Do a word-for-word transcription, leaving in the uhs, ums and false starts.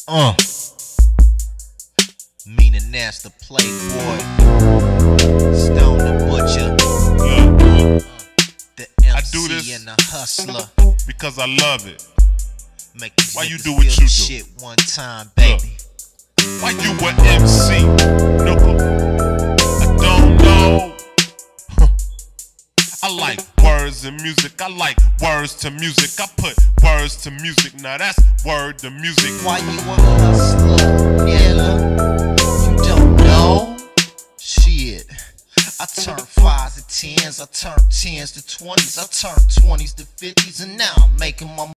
Uh, meaning that's the playboy, Stone the Butcha, Look, uh, the M C I do this and the hustler. because I love it. Make these Why you niggas do what feel you the do? shit one time, baby. Why you an M C, nigga? I don't know. I like words and music. I like words to music. I put words to music. Now that's word to music. Why you a hustler? Yeah, look, you don't know? Shit. I turn fives to tens, I turn tens to twenties, I turn twenties to fifties, and now I'm making my